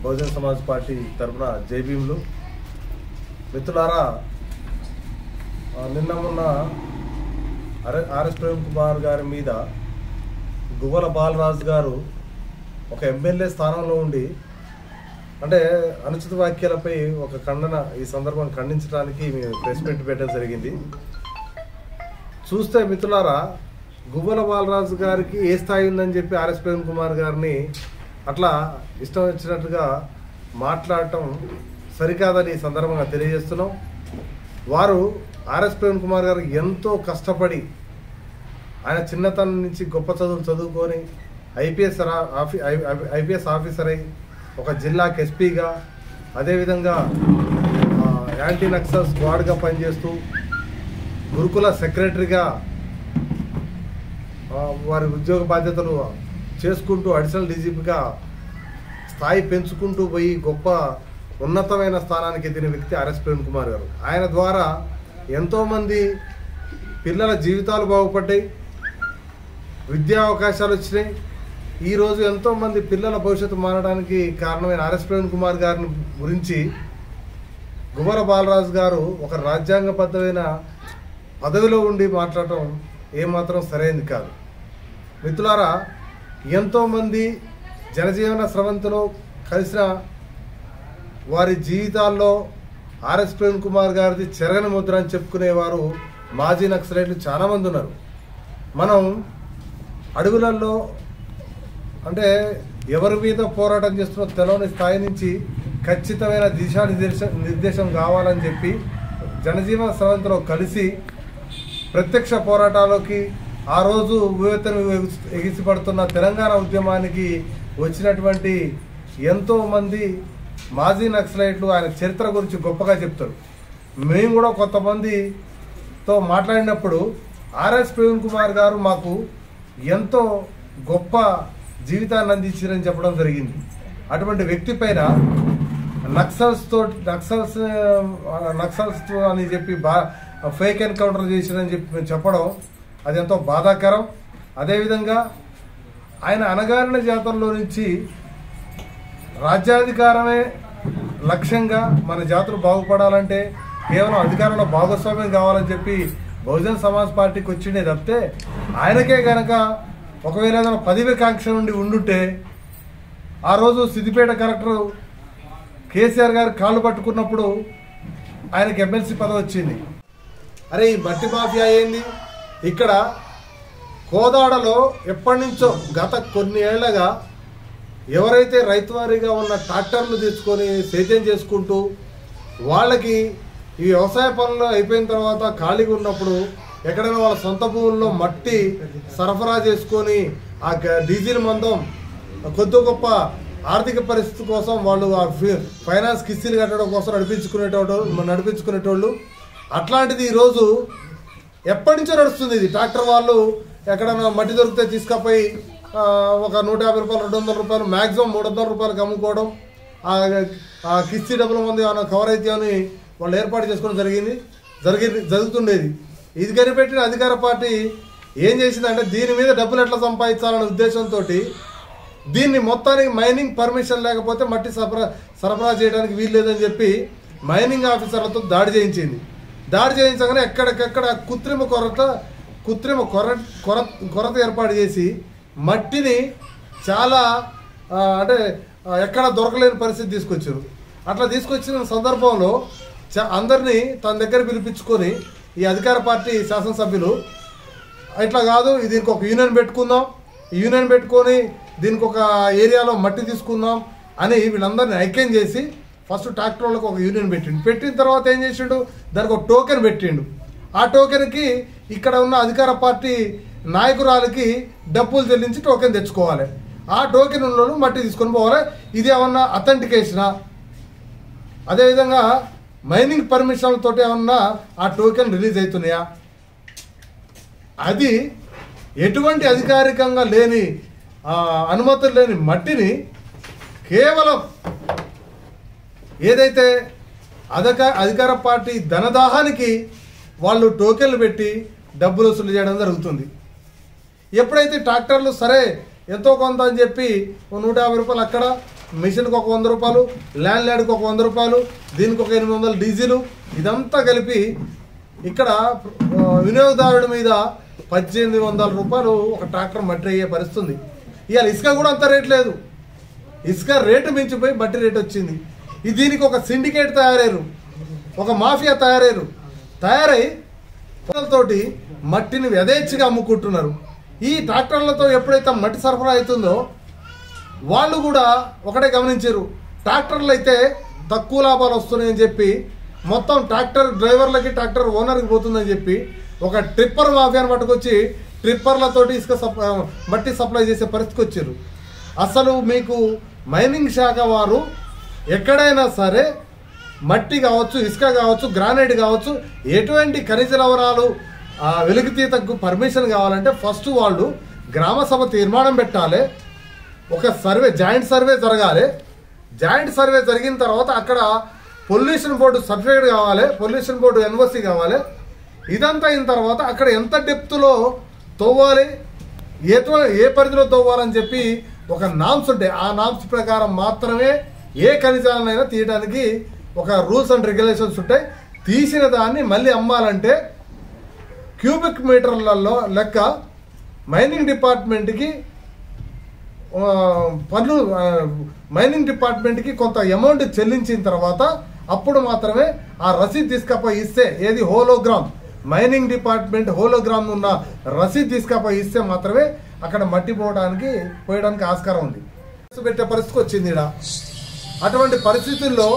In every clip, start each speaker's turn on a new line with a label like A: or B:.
A: Bahujan Samaj party తరఫున జై భీములు. మిత్రులారా, నిన్న మొన్న ఆర్ఎస్ ప్రేమ్ కుమార్ గారి మీద గువ్వల బాలరాజు గారు ఒక ఎమ్మెల్యే స్థానంలో ఉండి అంటే అనుచిత వ్యాఖ్యలపై ఒక ఖండన ఈ సందర్భం ఖండించడానికి మేము ప్రెస్ మీట్ పెట్టడం జరిగింది. చూస్తే మిత్రులారా, గువ్వల బాలరాజు గారికి ఏ స్థాయి ఉందని చెప్పి ఆర్ఎస్ ప్రేమ్ కుమార్ గారిని అట్లా ఇష్టం వచ్చినట్టుగా మాట్లాడటం సరికాదని ఈ సందర్భంగా తెలియజేస్తున్నాం. వారు ఆర్ఎస్ ప్రేమ్ కుమార్ గారు ఎంతో కష్టపడి ఆయన చిన్నతనం నుంచి గొప్ప చదువులు చదువుకొని ఐపీఎస్ ఆఫీసర్ అయి ఒక జిల్లాకి ఎస్పీగా, అదేవిధంగా యాంటీ నక్సల్ స్క్వాడ్గా పనిచేస్తూ గురుకుల సెక్రటరీగా వారి ఉద్యోగ బాధ్యతలు చేసుకుంటూ అడిషనల్ డీజీపీగా స్థాయి పెంచుకుంటూ పోయి గొప్ప ఉన్నతమైన స్థానానికి ఎదిగిన వ్యక్తి ఆర్ఎస్ ప్రేమ్ కుమార్ గారు. ఆయన ద్వారా ఎంతోమంది పిల్లల జీవితాలు బాగుపడ్డాయి, విద్యా అవకాశాలు వచ్చినాయి. ఈరోజు ఎంతోమంది పిల్లల భవిష్యత్తు మారడానికి కారణమైన ఆర్ఎస్ ప్రేమ్ కుమార్ గారిని గురించి గువ్వల బాలరాజు గారు ఒక రాజ్యాంగబద్ధమైన పదవిలో ఉండి మాట్లాడటం ఏమాత్రం సరైనది కాదు. మిత్రులారా, ఎంతోమంది జనజీవన స్రవంతిలో కలిసిన వారి జీవితాల్లో ఆర్ఎస్ ప్రేమ్ కుమార్ గారిది చెరగని ముద్ర అని చెప్పుకునేవారు మాజీ నక్సలైట్లు చాలామంది ఉన్నారు. మనం అడుగులలో అంటే ఎవరి మీద పోరాటం చేస్తున్నో తెలవని స్థాయి నుంచి ఖచ్చితమైన నిర్దేశం కావాలని చెప్పి జనజీవన స్రవంతిలో కలిసి ప్రత్యక్ష పోరాటాలకి ఆ రోజు ఉవ్వెత్తున ఎగిసిపడుతున్న తెలంగాణ ఉద్యమానికి వచ్చినటువంటి ఎంతోమంది మాజీ నక్సలైట్లు ఆయన చరిత్ర గురించి గొప్పగా చెప్తారు. మేము కూడా కొంతమందితో మాట్లాడినప్పుడు ఆర్ఎస్ ప్రేమ్ కుమార్ గారు మాకు ఎంతో గొప్ప జీవితాన్ని అందించారని చెప్పడం జరిగింది. అటువంటి వ్యక్తి పైన నక్సల్స్ అని చెప్పి ఫేక్ ఎన్కౌంటర్ చేసిరని చెప్పి చెప్పడం అది ఎంతో బాధాకరం. అదేవిధంగా ఆయన అణగారిన జాతుల్లో నుంచి రాజ్యాధికారమే లక్ష్యంగా మన జాతులు బాగుపడాలంటే కేవలం అధికారంలో భాగస్వామ్యం కావాలని చెప్పి బహుజన్ సమాజ్ పార్టీకి వచ్చిండే తప్పితే ఆయనకే కనుక ఒకవేళ ఏదైనా పదవి కాంక్ష నుండి ఉండుంటే ఆ రోజు సిద్దిపేట కలెక్టర్ కేసీఆర్ గారు కాళ్ళు పట్టుకున్నప్పుడు ఆయనకి ఎమ్మెల్సీ పదవి వచ్చింది. అరే, ఈ మట్టి మాఫియా ఏంది? ఇక్కడ కోదాడలో ఎప్పటి నుంచో గత కొన్ని ఏళ్లగా ఎవరైతే రైతువారీగా ఉన్న ట్రాక్టర్లు తీసుకొని సేద్యం చేసుకుంటూ వాళ్ళకి ఈ వ్యవసాయ పనులు అయిపోయిన తర్వాత ఖాళీగా ఉన్నప్పుడు ఎక్కడైనా వాళ్ళ సొంత భూముల్లో మట్టి సరఫరా చేసుకొని ఆ డీజిల్ మందం కొద్ది గొప్ప ఆర్థిక పరిస్థితి కోసం వాళ్ళు ఆ ఫైనాన్స్ కిస్తీలు కట్టడం కోసం నడిపించుకునేటోళ్ళు. అట్లాంటిది ఈరోజు ఎప్పటి నుంచో నడుస్తుంది. ఇది ట్రాక్టర్ వాళ్ళు ఎక్కడైనా మట్టి దొరికితే తీసుకపోయి ఒక 150 రూపాయలు 200 రూపాయలు మ్యాక్సిమం 300 రూపాయలకు అమ్ముకోవడం, ఆ కిస్తీ డబ్బుల మంది ఏమైనా కవర్ అయితే అని వాళ్ళు ఏర్పాటు చేసుకోవడం జరుగుతుండేది. ఇది కనిపెట్టిన అధికార పార్టీ ఏం చేసిందంటే దీని మీద డబ్బులు ఎట్లా సంపాదించాలనే ఉద్దేశంతో దీన్ని మొత్తానికి మైనింగ్ పర్మిషన్ లేకపోతే మట్టి సరఫరా చేయడానికి వీలు లేదని చెప్పి మైనింగ్ ఆఫీసర్లతో దాడి చేయించింది. దాడి చేయించగానే ఎక్కడికెక్కడ కృత్రిమ కొరత ఏర్పాటు చేసి మట్టిని చాలా అంటే ఎక్కడ దొరకలేని పరిస్థితి తీసుకొచ్చారు. అట్లా తీసుకొచ్చిన సందర్భంలో అందరినీ తన దగ్గర పిలిపించుకొని ఈ అధికార పార్టీ శాసనసభ్యులు ఇట్లా కాదు, దీనికి ఒక యూనియన్ పెట్టుకుందాం, ఈ యూనియన్ పెట్టుకొని దీనికి ఒక ఏరియాలో మట్టి తీసుకుందాం అని వీళ్ళందరినీ ఐక్యం చేసి ఫస్ట్ ట్రాక్టర్లకు ఒక యూనియన్ పెట్టిన తర్వాత ఏం చేసిండు, దానికి ఒక టోకెన్ పెట్టిండు. ఆ టోకెన్కి ఇక్కడ ఉన్న అధికార పార్టీ నాయకురాలకి డబ్బులు చెల్లించి టోకెన్ తెచ్చుకోవాలి. ఆ టోకెన్ ఉన్న మట్టి తీసుకొని పోవాలి. ఇది ఏమన్నా అథెంటికేషనా? అదేవిధంగా మైనింగ్ పర్మిషన్లతో ఏమన్నా ఆ టోకెన్ రిలీజ్ అవుతున్నాయా? అది ఎటువంటి అధికారికంగా లేని అనుమతులు లేని మట్టిని కేవలం ఏదైతే అధికార పార్టీ ధనదాహానికి వాళ్ళు టోకెన్లు పెట్టి డబ్బులు వసూలు చేయడం జరుగుతుంది. ఎప్పుడైతే ట్రాక్టర్లు సరే ఎంతో కొంత అని చెప్పి 150 రూపాయలు అక్కడ మిషన్కి ఒక 100 రూపాయలు, ల్యాండ్ ల్యాడ్కి ఒక 100 రూపాయలు, దీనికి ఒక 800 డీజిలు, ఇదంతా కలిపి ఇక్కడ వినియోగదారుడి మీద 1800 రూపాయలు ఒక ట్రాక్టర్ మట్టి అయ్యే పరిస్థితుంది. ఇవాళ ఇసుక కూడా అంత రేట్ లేదు, ఇసుక రేటు మించిపోయి మట్టి రేటు వచ్చింది. దీనికి ఒక సిండికేట్ తయారయ్యారు, ఒక మాఫియా తయారై తోటి మట్టిని యథేచ్ఛగా అమ్ముకుంటున్నారు. ఈ ట్రాక్టర్లతో ఎప్పుడైతే మట్టి సరఫరా అవుతుందో వాళ్ళు కూడా ఒకటే గమనించారు, ట్రాక్టర్లు అయితే తక్కువ లాభాలు వస్తున్నాయని చెప్పి మొత్తం ట్రాక్టర్ డ్రైవర్లకి ట్రాక్టర్ ఓనర్కి పోతుందని చెప్పి ఒక ట్రిప్పర్ మాఫియాను పట్టుకొచ్చి ట్రిప్పర్లతోటి మట్టి సప్లై చేసే పరిస్థితికి వచ్చారు. అసలు మీకు మైనింగ్ శాఖ వారు ఎక్కడైనా సరే మట్టి కావచ్చు, ఇసుక కావచ్చు, గ్రానైట్ కావచ్చు, ఎటువంటి ఖనిజ లవణాలు వెలికితీతకు పర్మిషన్ కావాలంటే ఫస్ట్ వాళ్ళు గ్రామ సభ తీర్మానం పెట్టాలి, ఒక సర్వే జాయింట్ సర్వే జరగాలి. జాయింట్ సర్వే జరిగిన తర్వాత అక్కడ పొల్యూషన్ బోర్డు సర్టిఫికేట్ కావాలి, పొల్యూషన్ బోర్డు ఎన్ఓసి కావాలి. ఇదంతా అయిన తర్వాత అక్కడ ఎంత డెప్త్లో తవ్వాలి, ఏ పరిధిలో తవ్వాలని చెప్పి ఒక నామ్స్ ఉంటాయి. ఆ నామ్స్ ప్రకారం మాత్రమే ఏ ఖనిజాలనైనా తీయడానికి ఒక రూల్స్ అండ్ రెగ్యులేషన్స్ ఉంటాయి. తీసిన దాన్ని మళ్ళీ అమ్మాలంటే క్యూబిక్ మీటర్లలో లెక్క మైనింగ్ డిపార్ట్మెంట్కి మైనింగ్ డిపార్ట్మెంట్కి కొంత అమౌంట్ చెల్లించిన తర్వాత అప్పుడు మాత్రమే ఆ రసీదు తీసుకపోయి ఇస్తే, ఏది హోలోగ్రామ్, మైనింగ్ డిపార్ట్మెంట్ హోలోగ్రామ్ ఉన్న రసీదు తీసుకపోయి ఇస్తే మాత్రమే అక్కడ మట్టి పోయడానికి ఆస్కారం ఉంది. పెట్టే పరిస్థితికి వచ్చింది. అటువంటి పరిస్థితుల్లో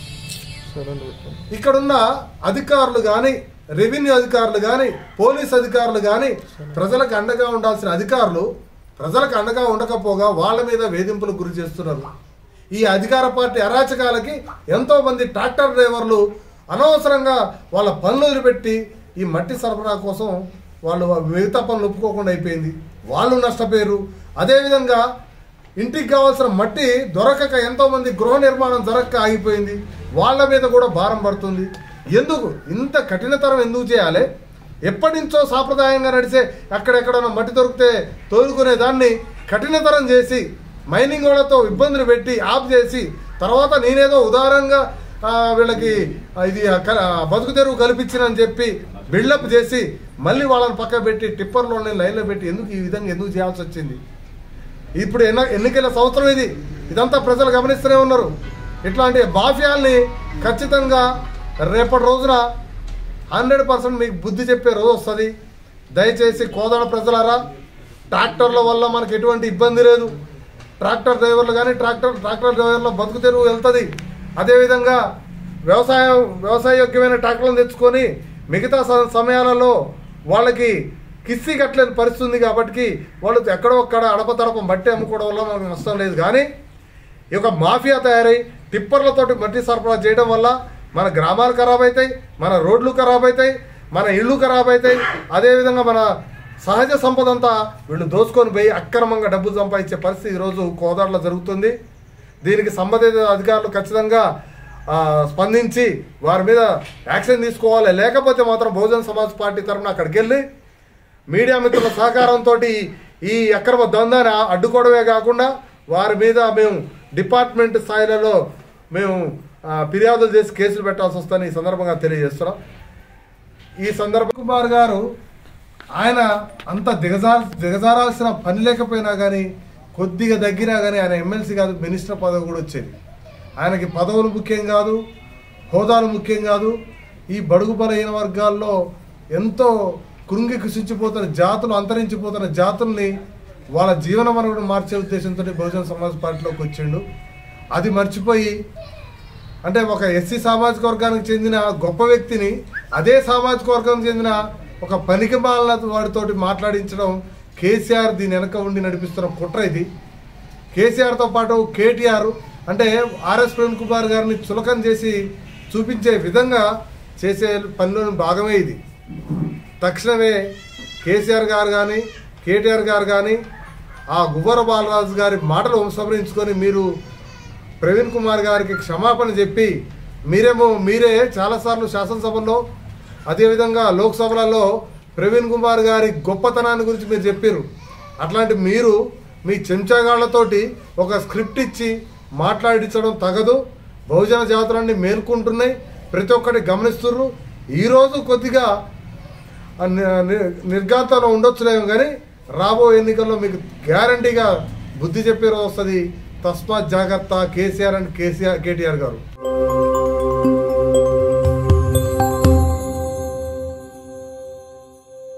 A: ఇక్కడున్న అధికారులు కానీ, రెవెన్యూ అధికారులు కానీ, పోలీస్ అధికారులు కానీ ప్రజలకు అండగా ఉండాల్సిన అధికారులు ప్రజలకు అండగా ఉండకపోగా వాళ్ళ మీద వేధింపులకు గురి చేస్తున్నారు. ఈ అధికార పార్టీ అరాచకాలకి ఎంతో మంది ట్రాక్టర్ డ్రైవర్లు అనవసరంగా వాళ్ళ పనులు వదిలిపెట్టి ఈ మట్టి సరఫరా కోసం వాళ్ళు మిగతా పనులు ఒప్పుకోకుండా అయిపోయింది, వాళ్ళు నష్టపోయారు. అదేవిధంగా ఇంటికి కావాల్సిన మట్టి దొరకక ఎంతో మంది గృహ నిర్మాణం జరగక ఆగిపోయింది, వాళ్ళ మీద కూడా భారం పడుతుంది. ఎందుకు ఇంత కఠినతరం ఎందుకు చేయాలి? ఎప్పటి నుంచో సాంప్రదాయంగా నడిచే అక్కడెక్కడన్నా మట్టి దొరికితే తోలుకునే దాన్ని కఠినతరం చేసి మైనింగ్ వాళ్ళతో ఇబ్బందులు పెట్టి ఆఫ్ చేసి తర్వాత నేనేదో ఉదారంగా వీళ్ళకి ఇది బతుకు తెరువు కల్పించినని చెప్పి బిల్డప్ చేసి మళ్ళీ వాళ్ళని పక్క పెట్టి టిప్పర్లోనే లైన్లో పెట్టి ఈ విధంగా ఎందుకు చేయాల్సి వచ్చింది? ఇప్పుడు ఎన్నికల సంవత్సరం ఇదంతా ప్రజలు గమనిస్తూనే ఉన్నారు. ఇట్లాంటి మాఫియాల్ని ఖచ్చితంగా రేపటి రోజున 100% మీకు బుద్ధి చెప్పే రోజు వస్తుంది. దయచేసి కోదాడ ప్రజలారా, ట్రాక్టర్ల వల్ల మనకు ఎటువంటి ఇబ్బంది లేదు. ట్రాక్టర్ డ్రైవర్లు కానీ ట్రాక్టర్ డ్రైవర్ల బతుకు తెరువు వెళ్తుంది. అదేవిధంగా వ్యవసాయోగ్యమైన ట్రాక్టర్లను తెచ్చుకొని మిగతా సమయాలలో వాళ్ళకి కిస్సీ కట్టలేని పరిస్థితి ఉంది కాబట్టి వాళ్ళు ఎక్కడో ఒక్కడ అడపతడప మట్టి అమ్ముకోవడం వల్ల మనకు నష్టం లేదు. కానీ ఈ యొక్క మాఫియా తయారై టిప్పర్లతోటి మట్టి సరఫరా చేయడం వల్ల మన గ్రామాలు ఖరాబ్ అవుతాయి, మన రోడ్లు ఖరాబ్ అవుతాయి, మన ఇళ్ళు ఖరాబ్ అవుతాయి. అదేవిధంగా మన సహజ సంపద అంతా వీళ్ళు దోచుకొని పోయి అక్రమంగా డబ్బులు సంపాదించే పరిస్థితి ఈరోజు కోదాడలో జరుగుతుంది. దీనికి సంబంధిత అధికారులు ఖచ్చితంగా స్పందించి వారి మీద యాక్షన్ తీసుకోవాలి. లేకపోతే మాత్రం బహుజన్ సమాజ్ పార్టీ తరఫున అక్కడికి వెళ్ళి మీడియా మిత్రుల సహకారంతో ఈ అక్రమ దందాన్ని అడ్డుకోవడమే కాకుండా వారి మీద మేము డిపార్ట్మెంట్ స్థాయిలలో మేము ఫిర్యాదులు చేసి కేసులు పెట్టాల్సి వస్తుందని ఈ సందర్భంగా తెలియజేస్తున్నాం. ఈ సందర్భం కుమార్ గారు ఆయన అంత దిగజారాల్సిన పని లేకపోయినా కానీ కొద్దిగా దగ్గినా కానీ ఆయన ఎమ్మెల్సీ కాదు, మినిస్టర్ పదవి కూడా వచ్చేది. ఆయనకి పదవులు ముఖ్యం కాదు, హోదాలు ముఖ్యం కాదు. ఈ బడుగు బలహీన వర్గాల్లో ఎంతో కృంగి కృషించిపోతున్న జాతులు, అంతరించిపోతున్న జాతుల్ని వాళ్ళ జీవన మనుగడను మార్చే ఉద్దేశంతో బహుజన సమాజ్ పార్టీలోకి వచ్చిండు. అది మర్చిపోయి అంటే ఒక ఎస్సీ సామాజిక వర్గానికి చెందిన గొప్ప వ్యక్తిని అదే సామాజిక వర్గానికి చెందిన ఒక పనికిమాలిన వాడితోటి మాట్లాడించడం కేసీఆర్ దీని వెనక ఉండి నడిపిస్తున్న కుట్ర ఇది. కేసీఆర్తో పాటు కేటీఆర్ అంటే ఆర్ఎస్ ప్రవీణ్ కుమార్ గారిని చులకం చేసి చూపించే విధంగా చేసే పనిలోని భాగమే ఇది. తక్షణమే కేసీఆర్ గారు కానీ కేటీఆర్ గారు కానీ ఆ గువ్వర బాలరాజు గారి మాటలు ఉపసంహరించుకొని మీరు ప్రవీణ్ కుమార్ గారికి క్షమాపణ చెప్పి మీరే చాలాసార్లు శాసనసభలో అదేవిధంగా లోక్సభలలో ప్రవీణ్ కుమార్ గారి గొప్పతనాన్ని గురించి మీరు చెప్పారు. అట్లాంటి మీరు మీ చెంచాగాళ్లతోటి ఒక స్క్రిప్ట్ ఇచ్చి మాట్లాడించడం తగదు. బహుజన జాతులన్నీ మేల్కుంటున్నాయి, ప్రతి ఒక్కటి గమనిస్తున్నారు. ఈరోజు కొద్దిగా నిర్ఘాంతంలో ఉండొచ్చులేము, కానీ రాబో ఎన్నికల్లో మీకు గ్యారంటీగా బుద్ధి చెప్పే రోజు వస్తుంది. తస్మాత్ జాగ్రత్త కేసీఆర్ అండ్ కేటీఆర్ గారు.